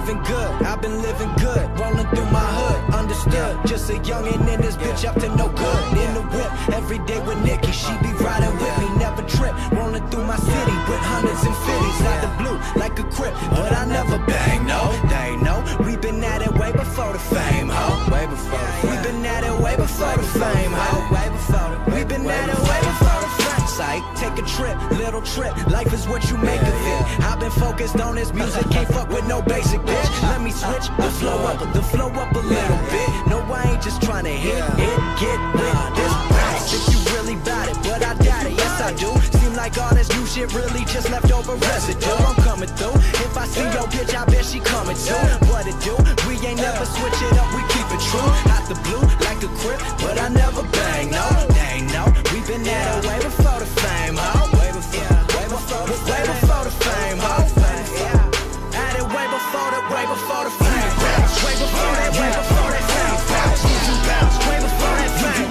living good, I've been living good, rolling through my hood, understood. Just a youngin' in this bitch up to no good. In the whip, every day with Nikki, she be riding with me, never trip. Rolling through my city with hundreds and fifties, out the blue like a crip, but I never bang. No, they know we been at it way before the fame, ho. Way before the we been at it way before the fame, ho. Way before the we been at it way before the fame. Psych, take a trip, little trip. Life is what you make of it. I've been focused on this music, can't fuck with no basic bitch. Let me switch the flow up a little bit. No, I ain't just trying to hit, get with this bounce. If you really bout it, but I doubt it, yes I do. Seem like all this new shit really just left over residue. I'm coming through. If I see your bitch, I bet she coming too. What it do? We ain't never switch it up, we keep it true. Out the blue, like a crip, but I never bang, no, they ain't no. We been at it way before the fame, ho. Way before the fame, ho. At it way before the fame. Way before that, way before that fame. Way before that fame. Way before that fame.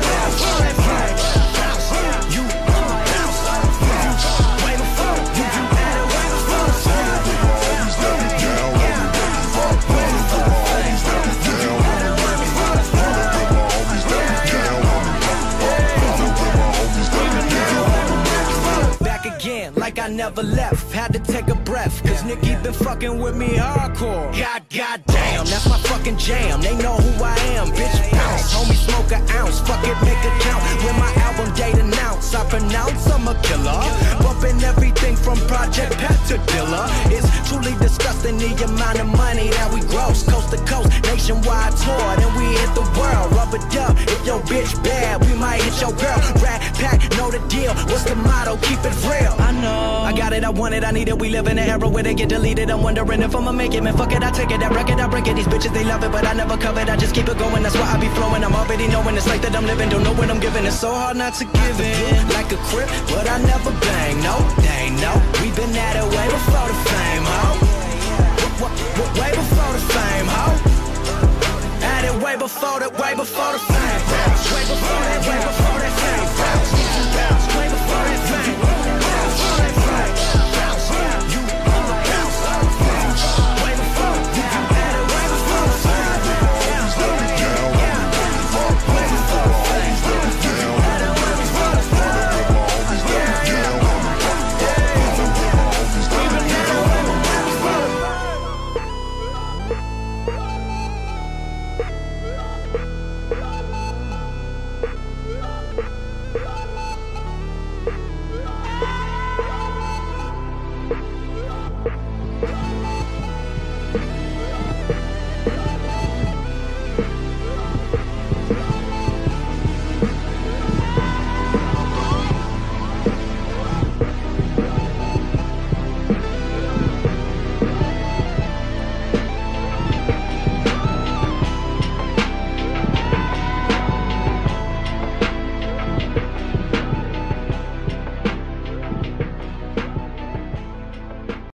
You bounce. Way before the fame. At it way before the back again, like I never left. Had to take a breath, cause Nikki been fucking with me hardcore. God damn, that's my fucking jam. They know who I am, bitch, bounce. Homie, smoke an ounce, fuck it, make a count. When my album date announce, I pronounce I'm a killer. Bumping everything from Project Pet to Dilla. It's truly disgusting the amount of money that we gross. Coast to coast, nationwide tour, then we hit the world. Rubber dub, if your bitch bad, we might hit your girl. Rat pack, know the deal, what's the motto? Keep it real. I know, I got it, I want it, I need it. We live in an era where they get deleted. I'm wondering if I'ma make it, man, fuck it, I take it. That record, I break it. These bitches, they love it, but I never cover it. I just keep it going, that's why I be flowing. I'm already knowing it's like that I'm living. Don't know what I'm giving, it's so hard not to give in. Like a crip, but I never bang, no, they ain't no. We been at it way before the fame, ho. Way before the fame, ho. At it way before the